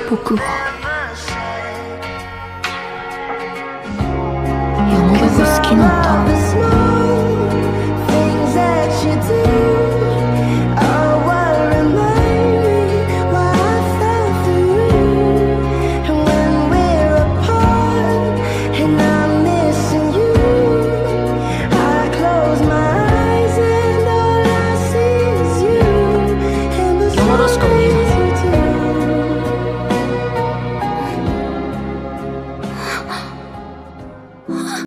僕は山田が好きなんだ。